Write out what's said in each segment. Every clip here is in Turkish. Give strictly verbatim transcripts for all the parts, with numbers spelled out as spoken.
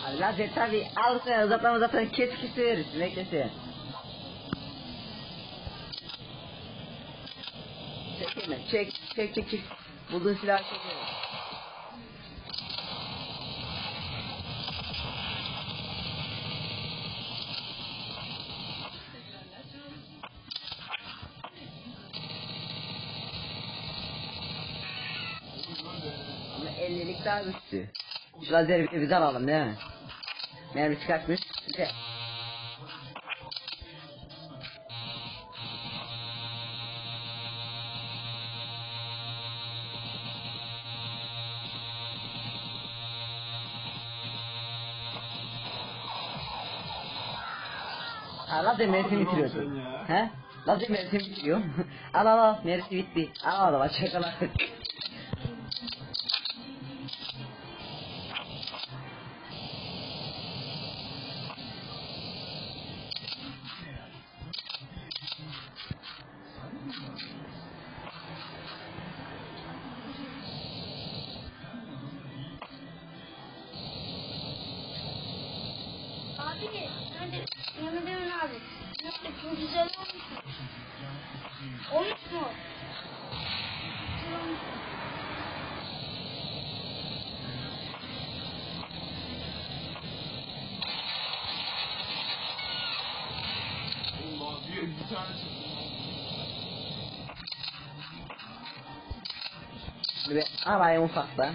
Abi lazer tabi alsın uzatlama zaten keskisi verirsin beklesin. Çek hemen çek çek çek çek. Bulduğun silahı çek hemen. Ama ellilik daha güçlü. Şu lazeri bir bize alalım değil mi? Mermi çıkartmış. De. Ha, lazer mermisini bitiriyorsun. He? Lazer mermisini bitiriyor. Al al al, mermisi bitti. Al al al, çakala. Abi hadi yanı demin abi. Nerede çok güzel olmuş mu? Olmuş mu? Güzel olmuş mu? Allah bir, bir tane Şimdi bir alayım ufaktan.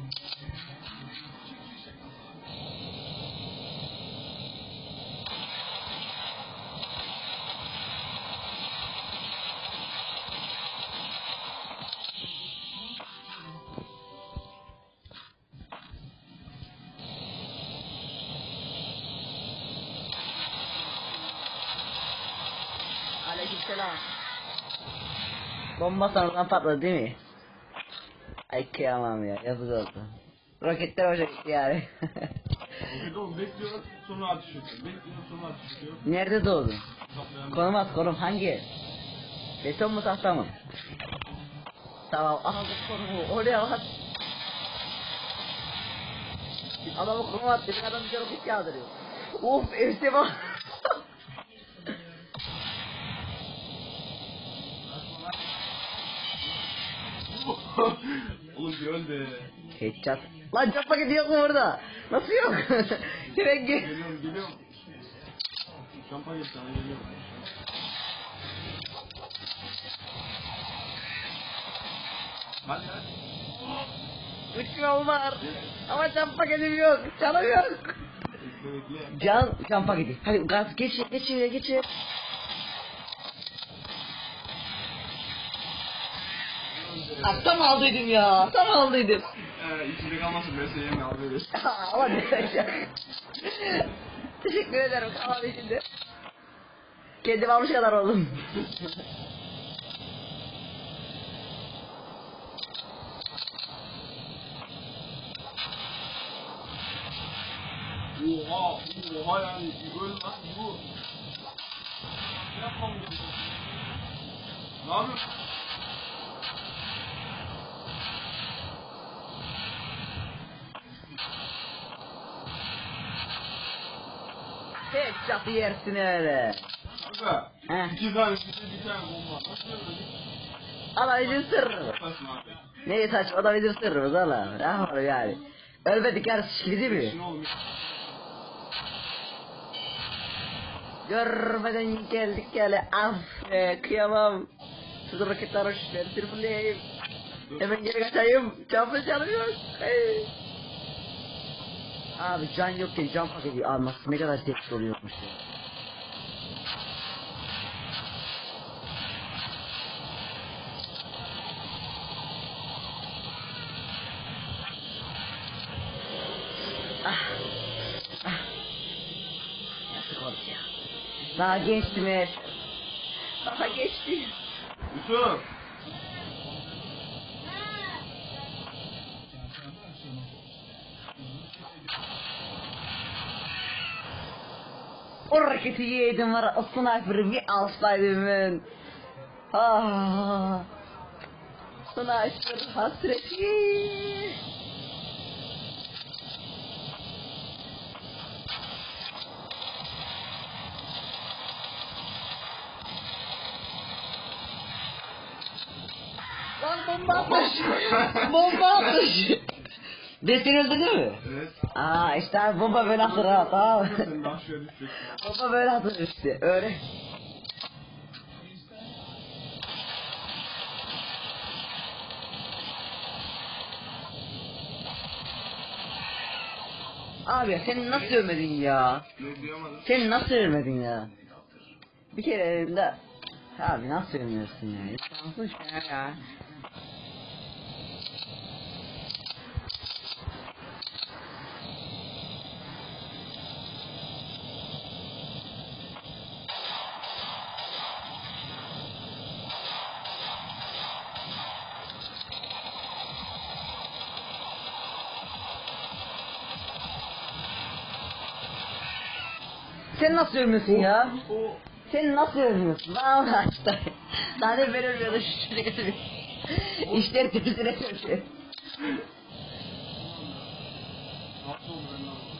Aleykümselam. Bomba sonradan patladı değil mi? Ay kıyamam ya, yazık oldu. Roketler hoca gitti yani. roket oğlum bekliyor sonra ateş ediyor. Bekliyor sonra ateş ediyor. Nerede doğdun? Saplayan Konum at konum, hangi? Beton mu tahta mı? Tamam aldık konumu, oraya at. Adamı konum at dedik, adam bize roket yağdırıyor. Of evde bak. oğlum bir öl be. Headshot. Lan çok paketi yok mu burada? Nasıl yok? Direkt gel. Geliyorum geliyorum. Şampa geç sana geliyorum. Hadi hadi. Uçmam var. Ama can paketim yok. Canım yok. Bekle bekle. Can, can paketi. Hadi gaz geç, geç, geç, geç. Ah, tam aldıydım ya. Tam aldıydım. Eee içinde kalmasın ben seni yeme abi. Ama ne? Teşekkür ederim kahve içinde. Kendim almış kadar oldum. Oha oha yani böyle nasıl bu? Ne yapmam gerekiyor? Ne yapıyorsun? Headshot yersin öyle. Kanka. Heh. İki tane bir tane bomba. Nasıl öyle? Ama bizim sırrımız. Yaparsın abi. Neyi saçma, o da bizim sırrımız Allah. Ne yapalım yani. Ölmedik her şişkili değil mi? Şimdi oğlum. Görmeden geldik gele af be, kıyamam. Siz roketler hoş, ben sirfuleyim. Hemen geri kaçayım, canlı canım yok. Hey. Abi can yokken can paketi alması ne kadar zevkli oluyormuş ya. Ah. Ah. Yazık oldu ya. Daha geçti mi? Daha geçti. Yusuf. O raketi yedim var, o sniper'ı bir alsaydım ben. Ah. Sniper hasreti. Bomba atmış. Bomba atmış. Ben seni öldürdü mü? Evet. Aa işte abi bomba böyle atır ha, tamam mı? Sen de aşağıya düşeceksin. Bomba böyle atır işte, öyle. Abi sen nasıl ölmedin ya? Ne duyamadım. Sen nasıl ölmedin ya? Bir kere elimde... Abi nasıl ölmüyorsun ya? İnsansın ya ya. Sen nasıl ölmüyorsun ya? O Sen nasıl ölmüyorsun? Valla işte. Daha ne ben ölmüyordum şişine götürüyor. İşleri tepsine götürüyor. nasıl oldu ben anlamadım.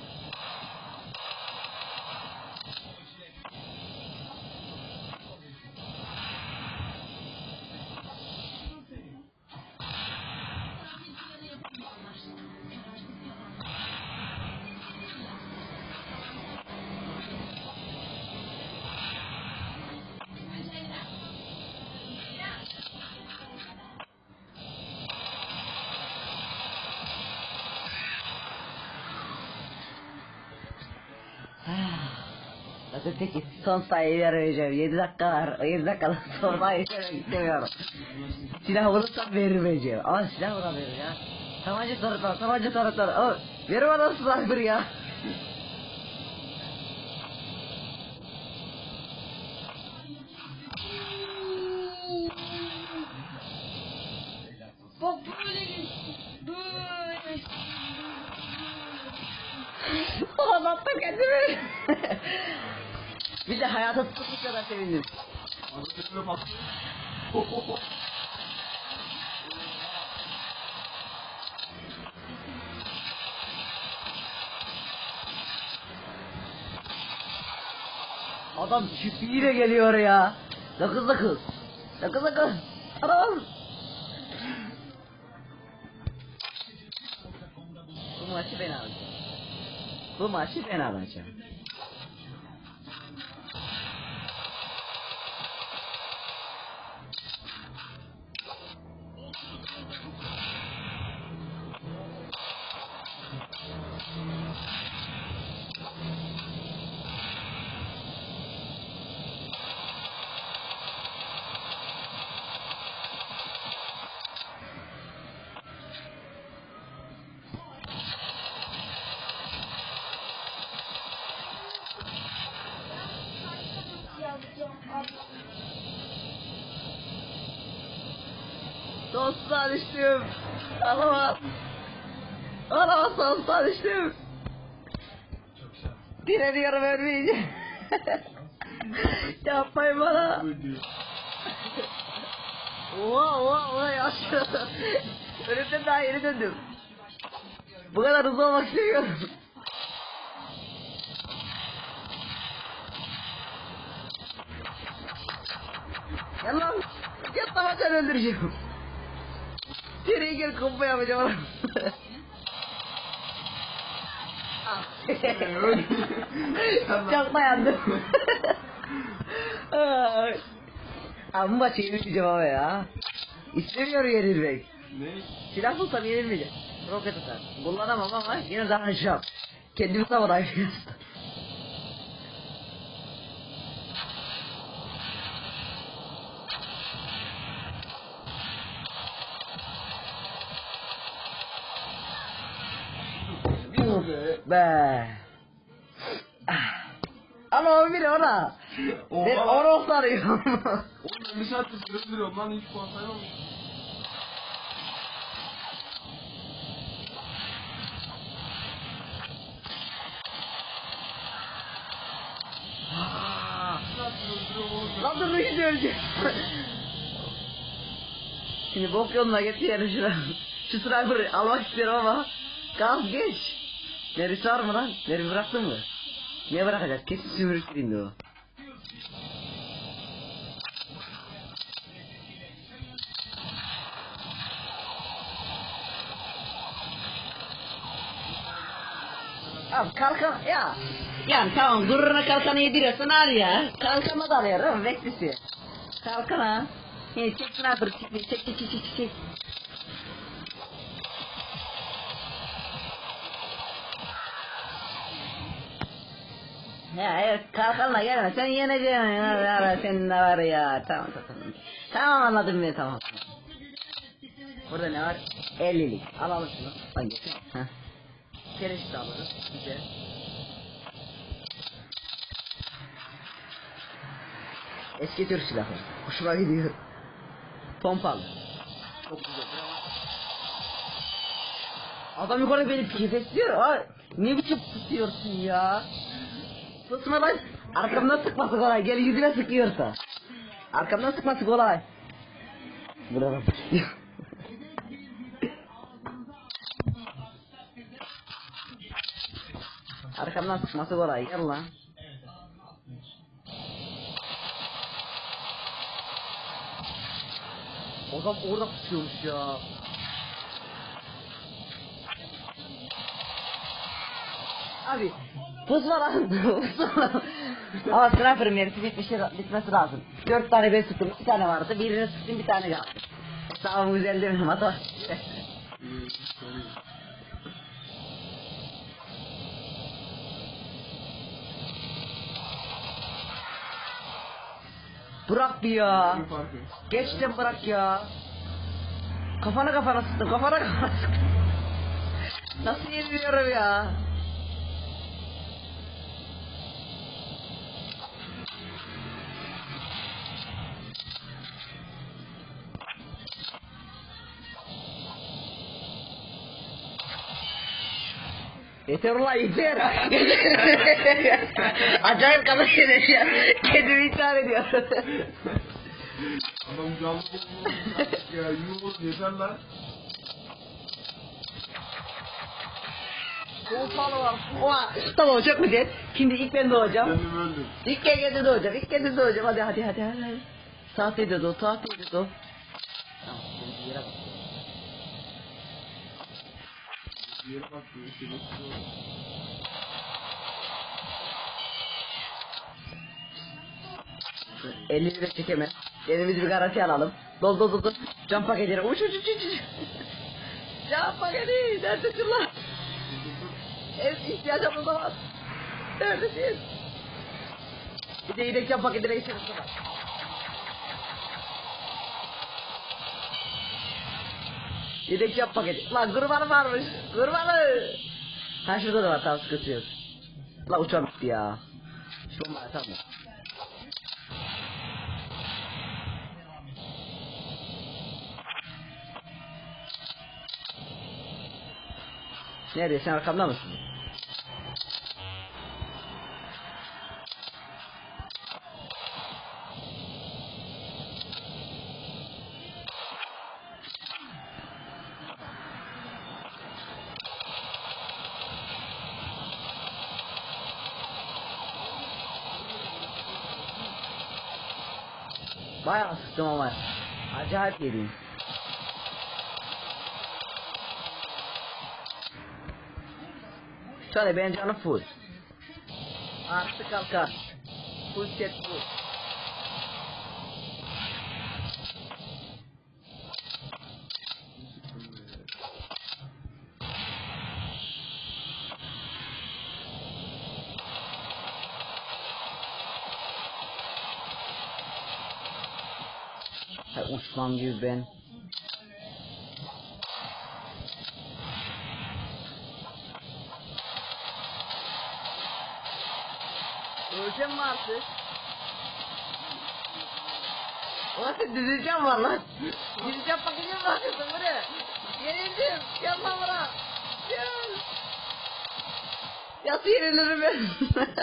Zaten peki son sayıyı arayacağım. yedi dakika var. yedi dakikadan sonra yaşamak istemiyorum. Silah vurursam vermeyeceğim. Ama silah vuramıyorum ya. Tabanca taraftar, tabanca taraftar. Ama ver bana sniper ya. Bak böyle geçti. Böyle. Anlattım kendimi. Bir de hayata tutmuş kadar sevindim. Arada tepene bak. Adam çiftliğiyle geliyor ya. Dokuz dokuz. Dokuz dokuz. Tamam. Bu maçı ben alacağım. Bu maçı ben alacağım. Yapacağım. Dostlar düştüm. Alamaz. Alamaz dostlar düştüm. Direniyorum ölmeyeceğim. Yapmayın bana. Oha oha oha yaşlı. Ölümden daha yeni döndüm. Bu kadar hızlı olmak istemiyorum. Gel lan. Gel tabancanı öldüreceğim. Nereye gel kompa yapacağım ona. Çok dayandım. Ay. Ama maçı yenilmeyeceğim ama ya. İstemiyorum yenilmek. Ne? Silah bulsam yenilmeyeceğim. Roket atar. Kullanamam ama yine davranacağım. Kendimi savunayım. Be. Ah. Ama o biri ona. Ben Oha. onu sarıyorum. Oğlum ben bir saattir süre duruyorum lan hiç puan saymamış. Bir saattir öldürüyorum oğlum. Lan dur şimdi öleceğim. Şimdi bok yoluna getirelim şuna. Şu sniper'ı almak istiyorum ama. Gaz geç. Neresi var mı lan? Neresi bıraktın mı? Niye bırakacak? Kesin sümürük birinde o. Abi kalkan ya. Yani tamam gururuna kalkanı yediriyorsun al ya. Kalkanı da alıyorum beklisi. Kalkan ha. Hey, çek sniper çek çek çek çek çek çek. Ya evet kalkanla gelme sen yeneceksin ya, ya senin de var ya tamam tamam. Tamam anladım ben tamam. Burada ne var? ellilik. Alalım şunu. Hangisi? Heh. Kereç de alırız. Güzel. Eski Türk silahı. Hoşuma gidiyor. Pompalı. Çok güzel. Adam yukarı beni pifesliyor. Ay, ne biçim tutuyorsun ya? Tutma lan. Arkamdan sıkması kolay. Gel yüzüne sıkıyorsa. Arkamdan sıkması kolay. Burada. Arkamdan sıkması kolay. Gel lan. Adam orada tutuyormuş ya. Abi pusma lan. Ama sniper mermisi bitmesi, bitmesi lazım. Dört tane ben sıktım, iki tane vardı. Birini sıktım, bir tane kaldı. Hesabım güzel değil mi? Hata. Bırak bir ya. Geçtim bırak ya. Kafana kafana sıktım, kafana kafana sıktım. Nasıl yeniliyorum ya? Yeter ulan yeter. Acayip kadar yeter ya. Kendimi intihar ediyor. Adam canlı ya yumur yeter lan. Pompalı var. Oha. Tamam çok güzel. Şimdi ilk ben doğacağım. Kendim öldüm. İlk kendi doğacağım. İlk kendi doğacağım. Hadi hadi hadi hadi. Saatte doğ. Saatte doğ. Tamam. Şimdi yere bak. Yere bak. elli lira çekemez. Kendimizi bir garanti alalım. Dol dol dol dol. Cam paketleri. Uç uç uç uç. Cam paketi. Neredesin lan? En ihtiyacımız da var. Neredesin? Bir de yedek cam paketine geçelim. Yedek cam paketi. Lan kurbanı varmış. Kurbanı. Ha şurada da var. Tamam sıkıntı yok. Lan uçağım gitti ya. Şu var tamam. Nerede? Sen arkamda mısın? Bayağı sıktım ama acayip yedim. Şöyle benim canım full. Artık kalkar. Full set full. Hay uçmam gibi ben. Öleceğim mi artık? Ulan düzeceğim var lan. Düzeceğim bakacağım bakıyorsun buraya. Yenildim. Gel lan bana. Gel. Nasıl yenilirim ben?